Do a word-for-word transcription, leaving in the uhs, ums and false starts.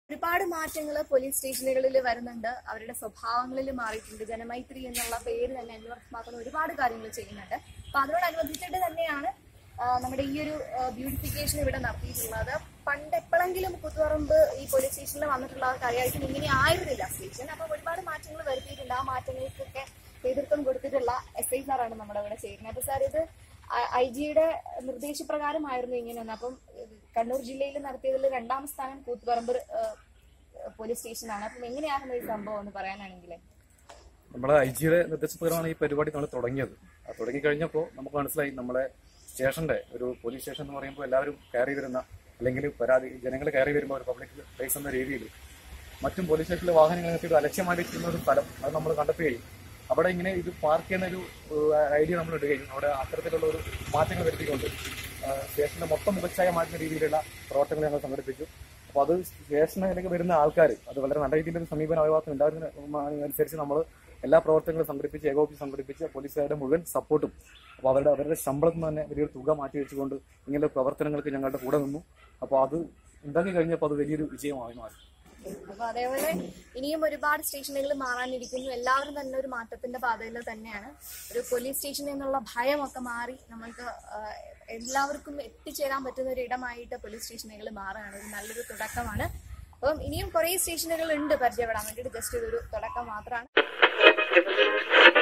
ഒരുപാട് മാറ്റങ്ങൾ പോലീസ് സ്റ്റേഷനുകളിൽ വരുന്നുണ്ട്. അവരുടെ സ്വഭാവങ്ങളിൽ മാറിയിട്ടുണ്ട്. ജനമൈത്രി എന്നുള്ള പേര് തന്നെ അന്വർത്ഥമാക്കുന്ന ഒരുപാട് കാര്യങ്ങൾ ചെയ്യുന്നുണ്ട്. അപ്പൊ അതിനോടനുബന്ധിച്ചിട്ട് തന്നെയാണ് നമ്മുടെ ഈ ഒരു ബ്യൂട്ടിഫിക്കേഷൻ ഇവിടെ നടത്തിയിട്ടുള്ളത്. പണ്ട് എപ്പോഴെങ്കിലും കൂത്തുപറമ്പ് ഈ പോലീസ് സ്റ്റേഷനിൽ വന്നിട്ടുള്ളവർക്ക് അറിയായിട്ടും ഇങ്ങനെ ആയിരുന്നില്ല സ്റ്റേഷൻ. അപ്പൊ ഒരുപാട് മാറ്റങ്ങൾ വരുത്തിയിട്ടുണ്ട്. ആ മാറ്റങ്ങൾക്കൊക്കെ നേതൃത്വം കൊടുത്തിട്ടുള്ള എസ് ഐ സാറാണ് നമ്മുടെ ഇവിടെ ചേരുന്നത്. അപ്പൊ സാർ, ഇത് ഐ ജിയുടെ നിർദ്ദേശപ്രകാരമായിരുന്നു ഇങ്ങനെയൊന്ന്. അപ്പം കണ്ണൂർ ജില്ലയിൽ നടത്തിയതിൽ രണ്ടാം സ്ഥാനം കൂത്തുപറമ്പ് പോലീസ് സ്റ്റേഷനാണ്. അപ്പം എങ്ങനെയായിരുന്നു ഈ സംഭവം എന്ന് പറയാനാണെങ്കിൽ? നമ്മളെ ഐ ജിയുടെ നിർദ്ദേശപ്രകാരമാണ് ഈ പരിപാടി നമ്മൾ തുടങ്ങിയത്. തുടങ്ങി കഴിഞ്ഞപ്പോൾ നമുക്ക് മനസ്സിലായി നമ്മളെ സ്റ്റേഷന്റെ ഒരു പോലീസ് സ്റ്റേഷൻ എന്ന് പറയുമ്പോൾ എല്ലാവരും കയറി വരുന്ന, അല്ലെങ്കിൽ പരാതി ജനങ്ങൾ കയറി വരുമ്പോൾ ഒരു പബ്ലിക് പ്ലേസ് എന്ന രീതിയിൽ മറ്റും പോലീസ് സ്റ്റേഷനിലെ വാഹനങ്ങൾ നിർത്തിയിട്ട് അലക്ഷ്യമായിരിക്കുന്ന ഒരു സ്ഥലം അത് നമ്മൾ കണ്ടെത്തുകയും അവിടെ ഇങ്ങനെ ഇത് പാർക്ക് ചെയ്യുന്ന ഒരു ഐഡിയ നമ്മൾ ഇടുകയും അവിടെ അത്തരത്തിലുള്ള ഒരു മാറ്റങ്ങൾ വരുത്തിക്കൊണ്ട് സ്റ്റേഷന്റെ മൊത്തം മുഖച്ഛായ മാറ്റുന്ന രീതിയിലുള്ള പ്രവർത്തനങ്ങൾ ഞങ്ങൾ സംഘടിപ്പിച്ചു. അപ്പോൾ അത് സ്റ്റേഷനിലേക്ക് വരുന്ന ആൾക്കാർ അത് വളരെ നല്ല രീതിയിലൊരു സമീപന അഭിഭാഗം ഉണ്ടാകുന്നതിന് അനുസരിച്ച് നമ്മൾ എല്ലാ പ്രവർത്തനങ്ങളും സംഘടിപ്പിച്ച് ഏകോപിച്ച് സംഘടിപ്പിച്ച് പോലീസുകാരുടെ മുഴുവൻ സപ്പോർട്ടും, അപ്പോൾ അവരുടെ അവരുടെ ശമ്പളത്തിൽ തന്നെ വലിയൊരു തുക മാറ്റി വെച്ചുകൊണ്ട് ഇങ്ങനെ പ്രവർത്തനങ്ങൾക്ക് ഞങ്ങളുടെ കൂടെ നിന്നു. അപ്പോൾ അത് ഉണ്ടാക്കി കഴിഞ്ഞപ്പോൾ അത് വലിയൊരു വിജയമായി മാറി. അപ്പൊ അതേപോലെ ഇനിയും ഒരുപാട് സ്റ്റേഷനുകൾ മാറാനിരിക്കുന്നു. എല്ലാവരും തന്നെ ഒരു മാറ്റത്തിന്റെ പാതയിൽ തന്നെയാണ്. ഒരു പോലീസ് സ്റ്റേഷൻ എന്നുള്ള ഭയമൊക്കെ മാറി നമ്മൾക്ക് എല്ലാവർക്കും എത്തിച്ചേരാൻ പറ്റുന്ന ഒരു ഇടമായിട്ട് പോലീസ് സ്റ്റേഷനുകൾ മാറുകയാണ്. ഒരു നല്ലൊരു തുടക്കമാണ്. അപ്പം ഇനിയും കുറെ സ്റ്റേഷനുകൾ ഉണ്ട് പരിചയപ്പെടാൻ വേണ്ടിയിട്ട്. ജസ്റ്റ് ഇതൊരു തുടക്കം മാത്രമാണ്.